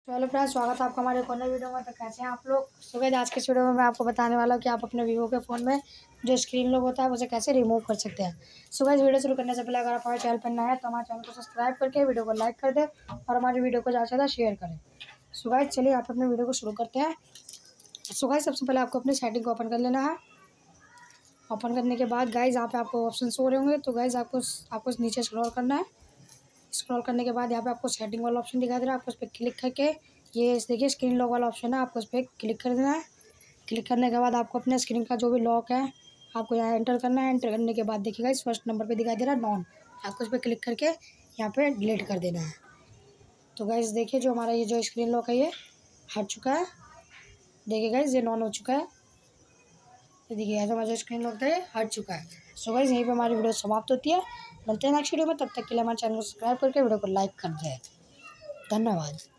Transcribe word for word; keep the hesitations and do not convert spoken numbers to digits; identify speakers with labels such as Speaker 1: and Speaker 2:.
Speaker 1: तो hello friends, स्वागत है आपका हमारे एक नए वीडियो में। तो कैसे हैं आप लोग। सो गाइस, आज के वीडियो में मैं आपको बताने वाला हूँ कि आप अपने वीवो के फ़ोन में जो स्क्रीन लॉक होता है उसे कैसे रिमूव कर सकते हैं। सो गाइस, वीडियो शुरू करने से पहले अगर आप हमारे चैनल पर नए हैं तो हमारे चैनल को सब्सक्राइब करके वीडियो को लाइक कर दें और हमारी वीडियो को ज़्यादा से ज़्यादा शेयर करें। सो गाइस, चलिए आप अपने वीडियो को शुरू करते हैं। सो गाइस, सबसे पहले आपको अपनी सेटिंग को ओपन कर लेना है। ओपन करने के बाद गाइस यहाँ पे आपको ऑप्शन हो रहे होंगे, तो गाइस आपको आपको नीचे स्क्रॉल करना है। स्क्रॉल करने के बाद यहाँ पे आपको सेटिंग वाला ऑप्शन दिखा दे रहा है, आपको उस पर क्लिक करके ये देखिए स्क्रीन लॉक वाला ऑप्शन है, आपको उस पर क्लिक कर देना है। क्लिक करने के बाद आपको अपने स्क्रीन का जो भी लॉक है आपको यहाँ एंटर करना है। एंटर करने के बाद देखिएगा इस फर्स्ट नंबर पे दिखाई दे रहा है नॉन, आपको उस पर क्लिक करके यहाँ पे डिलीट कर देना है। तो गाइस देखिए जो हमारा ये जो स्क्रीन लॉक है ये हट चुका है। देखिए गाइस ये नॉन हो चुका है। देखिए ऐसा हमारा जो स्क्रीन लॉक था ये हट चुका है। सो गाइस यहीं पे हमारी वीडियो समाप्त होती है। मिलते हैं नेक्स्ट वीडियो में, तब तक के लिए हमारे चैनल को सब्सक्राइब करके वीडियो को लाइक कर दें। धन्यवाद।